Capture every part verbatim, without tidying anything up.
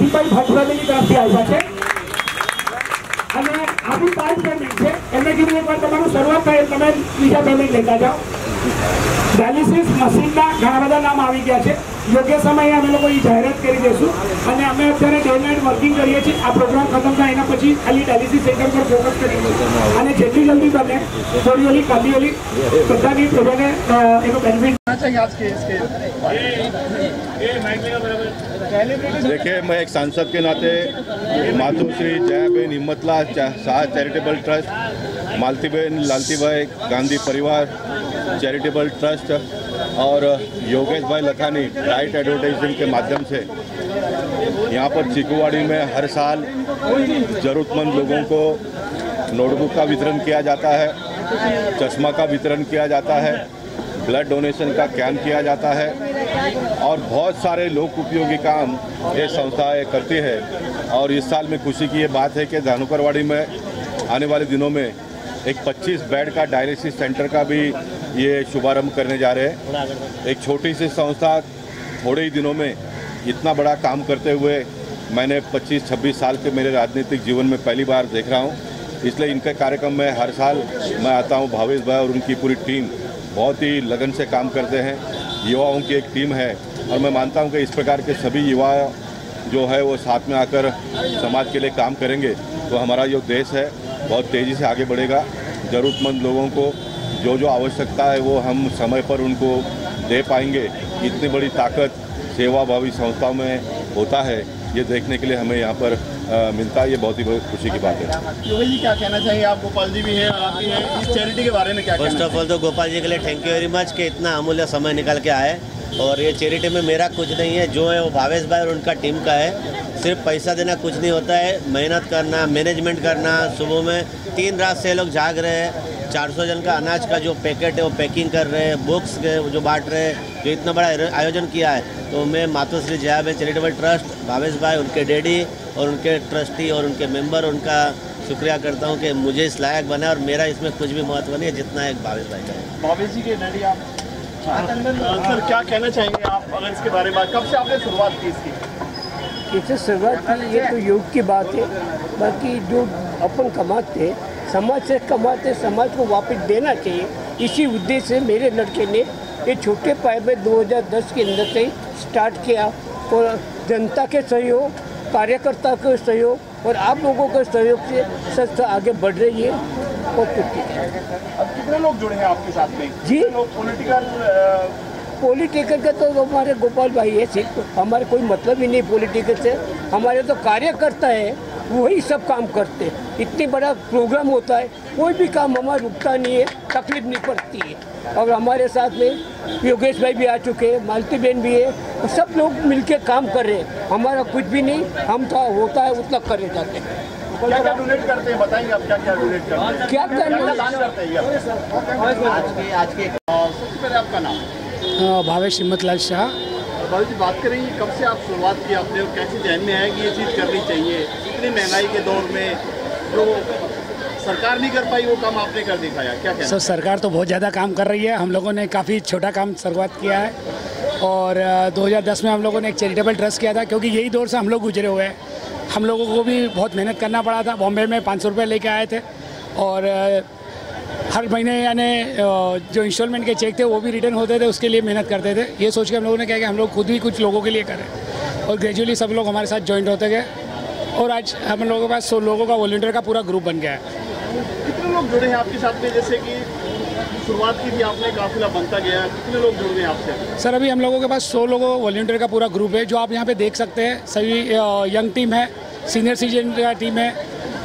Kashibhai Bhatt family તરફથી આવ્યા છે અને આપણી પાંચ પેમેન્ટ છે એમને કીધું એકવાર તમારું શરૂઆત થાય તમે બીજા પેમેન્ટ લેતા જાઓ। ડાયાલિસિસ મશીનના ઘણા બધા નામ આવી ગયા છે। યોગ્ય સમયે અમે લોકો એ જાહેરાત કરી દઈશું અને અમે અત્યારે ડે નાઇટ વર્કિંગ કરીએ છીએ। આ પ્રોગ્રામ ખતમ થાય એના પછી ખાલી ડાયાલિસિસ સેન્ટર પર ફોકસ કરીશું અને જેટલી જલ્દી બને થોડી ઓલી કાલી ઓલી બધાની પ્રજાને એનો બેનિફિટ चाहिए आज के इसके। देखिए, मैं एक सांसद के नाते मातोश्री जयाबेन हिम्मतलाल शाह चैरिटेबल ट्रस्ट, मालतीबेन लालतीभाई गांधी परिवार चैरिटेबल ट्रस्ट और योगेश भाई लखानी राइट एडवर्टाइजिंग के माध्यम से यहाँ पर चिकुवाड़ी में हर साल ज़रूरतमंद लोगों को नोटबुक का वितरण किया जाता है, चश्मा का वितरण किया जाता है, ब्लड डोनेशन का कैंप किया जाता है और बहुत सारे लोक उपयोगी काम ये संस्थाएं करती है। और इस साल में खुशी की ये बात है कि धानुकरवाड़ी में आने वाले दिनों में एक पच्चीस बेड का डायलिसिस सेंटर का भी ये शुभारंभ करने जा रहे हैं। एक छोटी सी संस्था थोड़े ही दिनों में इतना बड़ा काम करते हुए मैंने पच्चीस छब्बीस साल के मेरे राजनीतिक जीवन में पहली बार देख रहा हूँ। इसलिए इनके कार्यक्रम में हर साल मैं आता हूँ। भावेश भाई और उनकी पूरी टीम बहुत ही लगन से काम करते हैं। युवाओं की एक टीम है और मैं मानता हूं कि इस प्रकार के सभी युवा जो है वो साथ में आकर समाज के लिए काम करेंगे तो हमारा जो देश है बहुत तेज़ी से आगे बढ़ेगा। ज़रूरतमंद लोगों को जो जो आवश्यकता है वो हम समय पर उनको दे पाएंगे। इतनी बड़ी ताकत सेवाभावी संस्थाओं में होता है, ये देखने के लिए हमें यहाँ पर आ, मिलता है। ये बहुत ही बहुत खुशी की बात है। योगेश जी क्या कहना चाहिए आप? गोपाल जी भी हैं और आप भी हैं, इस चैरिटी के बारे में क्या कहना? फर्स्ट ऑफ ऑल तो गोपाल जी के लिए थैंक यू वेरी मच कि इतना अमूल्य समय निकल के आए। और ये चैरिटी में मेरा कुछ नहीं है, जो है वो भावेश भाई और उनका टीम का है। सिर्फ पैसा देना कुछ नहीं होता है, मेहनत करना, मैनेजमेंट करना। सुबह में तीन रात से लोग जाग रहे हैं, चार सौ जन का अनाज का जो पैकेट है वो पैकिंग कर रहे हैं, बुक्स जो बांट रहे हैं, जो इतना बड़ा आयोजन किया है। तो मैं मातोश्री जयाबेन चैरिटेबल ट्रस्ट, भावेश भाई, उनके डैडी और उनके ट्रस्टी और उनके मेंबर, उनका शुक्रिया करता हूं कि मुझे इस लायक बना। और मेरा इसमें कुछ भी महत्व नहीं है जितना एक भावेश भाई का है। भावेश जी के डैडी आप सर क्या कहना चाहेंगे आप अगर इसके बारे में? कब से आपने शुरुआत की इसकी? इससे शुरुआत की ये तो योग की बात है। बाकी जो अपन कमाते समाज से कमाते समाज को वापस देना चाहिए, इसी उद्देश्य से मेरे लड़के ने ये छोटे पाए में दो हज़ार दस के अंदर से स्टार्ट किया। और जनता के सहयोग, कार्यकर्ता के सहयोग और आप लोगों के सहयोग से संस्था आगे बढ़ रही है। और अब कितने लोग जुड़े हैं आपके साथ में? जी पॉलिटिकल पॉलिटिकल का तो हमारे गोपाल भाई है, सिर्फ हमारे कोई मतलब ही नहीं पॉलिटिकल से। हमारे तो कार्यकर्ता है, वही सब काम करते हैं। इतनी बड़ा प्रोग्राम होता है, कोई भी काम हमारा रुकता नहीं है, तकलीफ नहीं पड़ती है। और हमारे साथ में योगेश भाई भी आ चुके हैं, मालती बहन भी है, और सब लोग मिलके काम कर रहे हैं। हमारा कुछ भी नहीं, हम तो होता है उतना करे जाते हैं। क्या क्या डोनेट करते हैं बताएंगे आप? क्या क्या डोनेट करते हैं? क्या करना करते हैं आज के आज के सबसे पहले आपका नाम? भावेश हिम्मतलाल शाह। भावेश जी बात करेंगे, कब से आप शुरुआत की आपने और कैसे जहन में आया कि ये चीज़ करनी चाहिए? इतनी महंगाई के दौर में जो सरकार नहीं कर पाई वो काम आपने कर दिखाया, क्या कहना? सर सरकार तो बहुत ज़्यादा काम कर रही है। हम लोगों ने काफ़ी छोटा काम शुरुआत किया है और दो हज़ार दस में हम लोगों ने एक चैरिटेबल ट्रस्ट किया था, क्योंकि यही दौर से हम लोग गुजरे हुए हैं। हम लोगों को भी बहुत मेहनत करना पड़ा था। बॉम्बे में पाँच सौ रुपये लेके आए थे और हर महीने यानी जो इंस्टॉलमेंट के चेक थे वो भी रिटर्न होते थे, उसके लिए मेहनत करते थे। ये सोच के हम लोगों ने क्या कि हम लोग खुद भी कुछ लोगों के लिए करें और ग्रेजुअली सब लोग हमारे साथ ज्वाइंट होते गए और आज हम लोगों के पास सौ लोगों का वॉलंटियर का पूरा ग्रुप बन गया है। कितने लोग जुड़े हैं आपके साथ में? जैसे कि शुरुआत की थी आपने, काफिला बनता गया, कितने लोग जुड़ गए आपसे? सर अभी हम लोगों के पास सौ लोगों वॉलंटियर का पूरा ग्रुप है, जो आप यहाँ पे देख सकते हैं। सभी यंग टीम है, सीनियर सिटीजन का टीम है,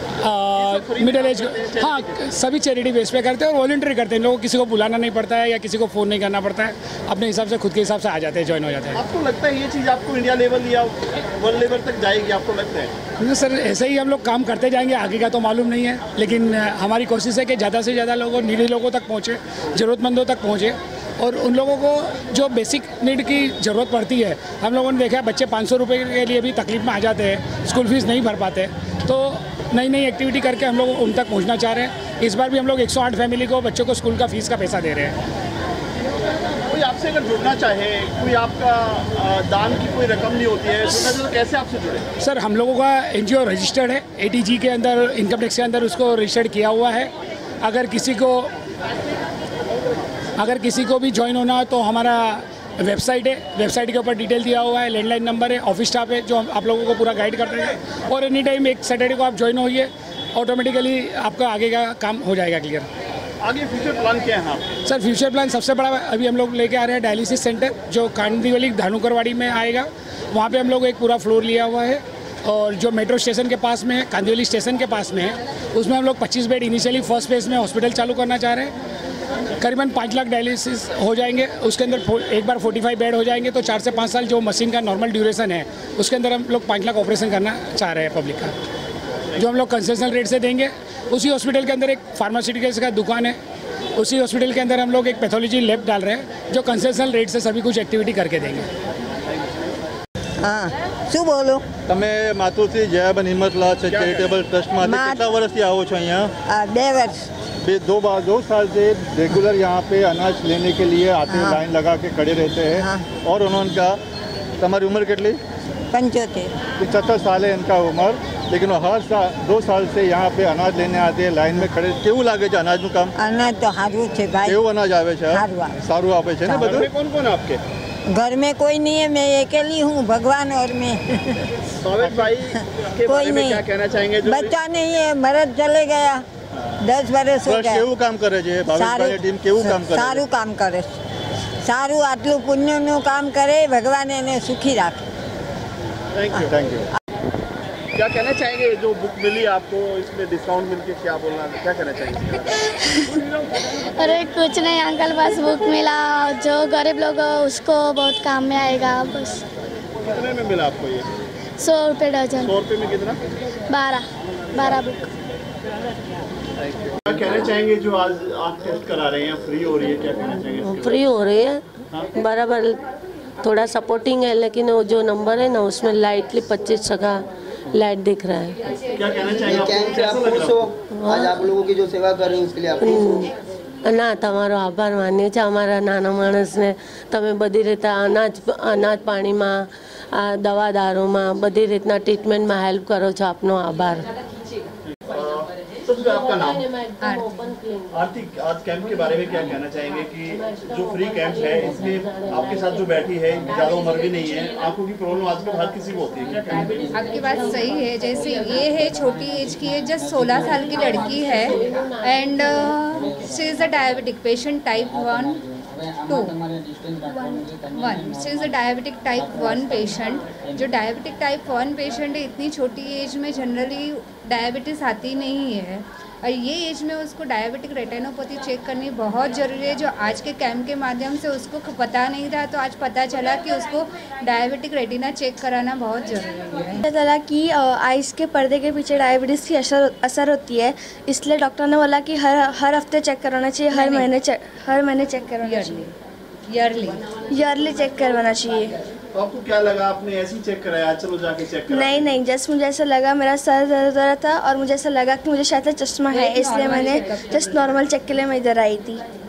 मिडिल एज, हाँ सभी चैरिटी बेस पे करते हैं और वॉलंटियर करते हैं। लोगों को किसी को बुलाना नहीं पड़ता है या किसी को फ़ोन नहीं करना पड़ता है, अपने हिसाब से खुद के हिसाब से आ जाते हैं, ज्वाइन हो जाते हैं। आपको लगता है ये चीज़ आपको इंडिया लेवल या वर्ल्ड लेवल तक जाएगी, आपको लगता है? नहीं सर, ऐसे ही हम लोग काम करते जाएंगे, आगे का तो मालूम नहीं है, लेकिन हमारी कोशिश है कि ज़्यादा से ज़्यादा लोगों नीडी लोगों तक पहुँचे, ज़रूरतमंदों तक पहुँचे और उन लोगों को जो बेसिक नीड की ज़रूरत पड़ती है। हम लोगों ने देखा है बच्चे पाँच सौ रुपये के लिए भी तकलीफ में आ जाते हैं, स्कूल फीस नहीं भर पाते। तो नई नई एक्टिविटी करके हम लोग उन तक पहुंचना चाह रहे हैं। इस बार भी हम लोग एक सौ आठ फैमिली को बच्चों को स्कूल का फीस का पैसा दे रहे हैं। कोई आपसे आपसे अगर जुड़ना चाहे, कोई आपका अ, दान की कोई रकम नहीं होती है, जुड़ना चाहे तो कैसे आपसे जुड़े? सर हम लोगों का एनजीओ रजिस्टर्ड है, एटीजी के अंदर, इनकम टैक्स के अंदर उसको रजिस्टर्ड किया हुआ है। अगर किसी को अगर किसी को भी ज्वाइन होना हो तो हमारा वेबसाइट है, वेबसाइट के ऊपर डिटेल दिया हुआ है, लैंडलाइन नंबर है, ऑफिस स्टाफ है जो आप लोगों को पूरा गाइड करते हैं। और एनी टाइम एक सैटरडे को आप ज्वाइन होइए, ऑटोमेटिकली आपका आगे का काम हो जाएगा क्लियर। आगे फ्यूचर प्लान क्या है आपके? सर फ्यूचर प्लान सबसे बड़ा अभी हम लोग लेके आ रहे हैं डायलिसिस सेंटर, जो कांदिवली धानुकरवाड़ी में आएगा। वहाँ पे हम लोग एक पूरा फ्लोर लिया हुआ है, और जो मेट्रो स्टेशन के पास में है, कांदिवली स्टेशन के पास में है, उसमें हम लोग पच्चीस बेड इनिशियली फर्स्ट फेज में हॉस्पिटल चालू करना चाह रहे हैं। करीबन पाँच लाख डायलिसिस हो जाएंगे, उसके अंदर एक बार पैंतालीस बेड हो जाएंगे, तो चार से पाँच साल जो मशीन का नॉर्मल ड्यूरेशन है उसके अंदर हम लोग पाँच लाख ऑपरेशन करना चाह रहे हैं पब्लिक का, जो हम लोग कंसेशनल रेट से देंगे। उसी हॉस्पिटल के अंदर एक फार्मास्यूटिकल्स का दुकान है, उसी हॉस्पिटल के अंदर हम लोग एक पैथोलॉजी लैब डाल रहे हैं, जो कंसेशनल रेट से सभी कुछ एक्टिविटी करके देंगे। हाँ શું બોલો? તમે માતુશ્રી જયાબેન હિંમતલાલ છે ચેરિટેબલ ટ્રસ્ટમાંથી માત- કેટલા વર્ષથી આવો છો અહીંયા? आ, બે વર્ષ बे दो बार दो साल से रेगुलर यहाँ पे अनाज लेने के लिए आते हैं, हाँ। लाइन लगा के खड़े रहते हैं। हाँ। और उन्होंने कहा तुम्हारी उम्र कितनी? પંચોતેર पचहत्तर साल है इनका उम्र, लेकिन वो हर साल दो साल से यहाँ पे अनाज लेने आते हैं, लाइन में खड़े। केવું લાગે છે અનાજનું કામ? અનાજ તો સારું છે ભાઈ, કેવું અનાજ આવે છે? સારું આવે. સારું આપે છે ને घर બધું? में कौन कौन है आपके? घर में कोई नहीं है, मैं अकेली हूँ, भगवान और मैं। भावेश भाई के कोई बारे में नहीं। क्या कहना चाहेंगे? जो बच्चा नहीं है, मरद चले गया, दस बरस हो ટ્રસ્ટ गया। કેવું કામ કરે છે? ભાવેશભાઈની ટીમ કેવું કામ કરે છે? સારું કામ કરે, સારું આટલું પુણ્યનું કામ કરે, ભગવાન એને સુખી રાખે। Thank you. Thank you. क्या कहना चाहेंगे? जो बुक मिली आपको, इसमें डिस्काउंट मिल के क्या बोलना, क्या कहना चाहेंगे? अरे कुछ नहीं अंकल, बस बुक मिला, जो गरीब लोग हो उसको बहुत काम में आएगा। बस कितने में मिला आपको ये? सौ रुपये डजन, सौ रुपये में कितना? बारह बारह बुक। क्या कहना चाहेंगे? जो आज आप टेस्ट करा रहे हैं, फ्री हो रही है, क्या कहना चाहेंगे इसके फ्री हो रही है बराबर, थोड़ा सपोर्टिंग है, लेकिन वो जो नंबर है ना उसमें लाइटली पच्चीस टका लाइट दिख रहा है। बारे? क्या कहना चाहेंगे? आपको कैंप से कैसा आप लग खुश रहा हो? आज आप लोगों की जो सेवा कर रहे हैं उसके लिए आप खुश हो? ના તમારો આભાર માનીએ છીએ, અમારા નાના માણસને તમે બધી રીતે અનાજ અનાજ પાણીમાં, આ દવા દારૂમાં, બધી રીતના ટ્રીટમેન્ટમાં હેલ્પ કરો છો, આપનો આભાર। सबसे आपका नाम? आरती, आज कैंप के बारे में क्या कहना चाहेंगे कि जो फ्री कैंप है इसमें आपके साथ जो बैठी है, ज़्यादा उम्र भी नहीं है, आंखों की प्रॉब्लम आजकल हर किसी को होती है, क्या कहना चाहेंगे? आपकी बात सही है। जैसे ये है छोटी एज की है, जस्ट सोलह साल की लड़की है, and she is a diabetic patient type one two one she is a diabetic type one patient. जो डायबिटिक टाइप वन पेशेंट है, इतनी छोटी एज में जनरली डायबिटीज़ आती नहीं है, और ये एज में उसको डायबिटिक रेटिनोपैथी चेक करनी बहुत ज़रूरी है, जो आज के कैंप के माध्यम से उसको पता नहीं था, तो आज पता चला कि उसको डायबिटिक रेटिना चेक कराना बहुत ज़रूरी है। पता चला कि आइस के पर्दे के पीछे डायबिटीज़ की असर असर होती है, इसलिए डॉक्टर ने बोला कि हर हर हफ्ते चेक करवाना चाहिए, हर महीने चेक हर महीने चेक करवाना चाहिए, ईयरली ईयरली चेक करवाना चाहिए। तो आपको क्या लगा? आपने ऐसे ही चेक कराया, चलो जाके चेक करा? नहीं नहीं, जस्ट मुझे ऐसा लगा, मेरा सर दर्द हो रहा था और मुझे ऐसा लगा कि मुझे शायद से चश्मा है, इसलिए मैंने जस्ट नॉर्मल चेक के लिए मैं इधर आई थी।